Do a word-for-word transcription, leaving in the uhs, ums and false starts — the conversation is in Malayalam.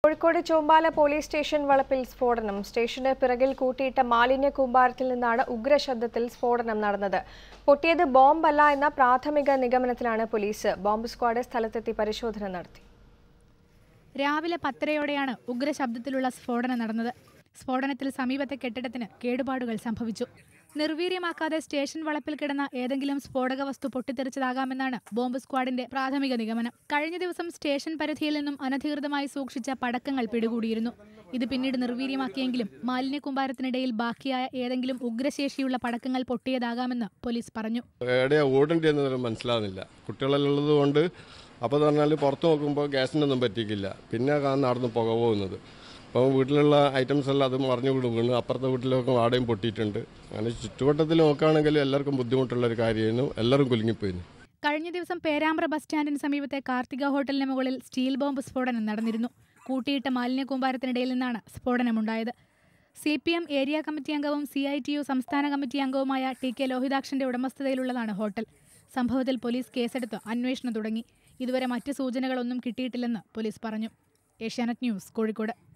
കോഴിക്കോട് ചോമ്പാല പോലീസ് സ്റ്റേഷൻ വളപ്പിൽ സ്ഫോടനം. സ്റ്റേഷന് പിറകിൽ കൂട്ടിയിട്ട മാലിന്യ കൂമ്പാരത്തിൽ നിന്നാണ് ഉഗ്രശബ്ദത്തിൽ സ്ഫോടനം നടന്നത്. പൊട്ടിയത് ബോംബല്ല എന്ന പ്രാഥമിക നിഗമനത്തിലാണ് പോലീസ്. ബോംബ് സ്ക്വാഡ് സ്ഥലത്തെത്തി പരിശോധന നടത്തി. രാവിലെ പത്തരയോടെയാണ് ഉഗ്രശബ്ദത്തിലുള്ള സ്ഫോടനം നടന്നത്. സ്ഫോടനത്തിൽ സമീപത്തെ കെട്ടിടത്തിന് കേടുപാടുകൾ സംഭവിച്ചു. നിർവീര്യമാക്കാതെ സ്റ്റേഷൻ വളപ്പിൽ കിടന്ന ഏതെങ്കിലും സ്ഫോടക വസ്തു പൊട്ടിത്തെറിച്ചതാകാമെന്നാണ് ബോംബ് സ്ക്വാഡിന്റെ പ്രാഥമിക നിഗമനം. കഴിഞ്ഞ ദിവസം സ്റ്റേഷൻ പരിധിയിൽ നിന്നും അനധികൃതമായി സൂക്ഷിച്ച പടക്കങ്ങൾ പിടികൂടിയിരുന്നു. ഇത് പിന്നീട് നിർവീര്യമാക്കിയെങ്കിലും മാലിന്യ കൂമ്പാരത്തിനിടയിൽ ബാക്കിയായ ഏതെങ്കിലും ഉഗ്രശേഷിയുള്ള പടക്കങ്ങൾ പൊട്ടിയതാകാമെന്ന് പോലീസ് പറഞ്ഞു. മനസ്സിലാവുന്നില്ല, കുട്ടികളുള്ളത് കൊണ്ട് അപ്പോൾ പറഞ്ഞാൽ പുറത്ത് നോക്കുമ്പോൾ ഗ്യാസിനൊന്നും പറ്റിക്കില്ല. പിന്നെ നടന്ന് പുക പോകുന്നത്. അപ്പോൾ വീട്ടിലുള്ള ഐറ്റംസ് എല്ലാം അത് മറിഞ്ഞു വിടുന്നു. അപ്പുറത്തെ വീട്ടിലൊക്കെ വാടകയും പൊട്ടിയിട്ടുണ്ട്. അങ്ങനെ ചുറ്റുവട്ടത്തിൽ നോക്കുകയാണെങ്കിൽ എല്ലാവർക്കും ബുദ്ധിമുട്ടുള്ള ഒരു കാര്യമായിരുന്നു. എല്ലാവരും കുലുങ്ങിപ്പോയിരുന്നു. കഴിഞ്ഞ ദിവസം പേരാമ്പ്ര ബസ് സ്റ്റാൻഡിന് സമീപത്തെ കാർത്തിക ഹോട്ടലിന് മുകളിൽ സ്റ്റീൽ ബോംബ് സ്ഫോടനം നടന്നിരുന്നു. കൂട്ടിയിട്ട മാലിന്യ കൂമ്പാരത്തിനിടയിൽ നിന്നാണ് സ്ഫോടനമുണ്ടായത്. C P M area committee അംഗവും സി ഐ ടി യു സംസ്ഥാന കമ്മിറ്റി അംഗവുമായ ടി കെ ലോഹിതാക്ഷന്റെ ഉടമസ്ഥതയിലുള്ളതാണ് ഹോട്ടൽ. സംഭവത്തിൽ പോലീസ് കേസെടുത്ത് അന്വേഷണം തുടങ്ങി. ഇതുവരെ മറ്റ് സൂചനകളൊന്നും കിട്ടിയിട്ടില്ലെന്ന് പോലീസ് പറഞ്ഞു. ഏഷ്യാനെറ്റ് ന്യൂസ്, കോഴിക്കോട്.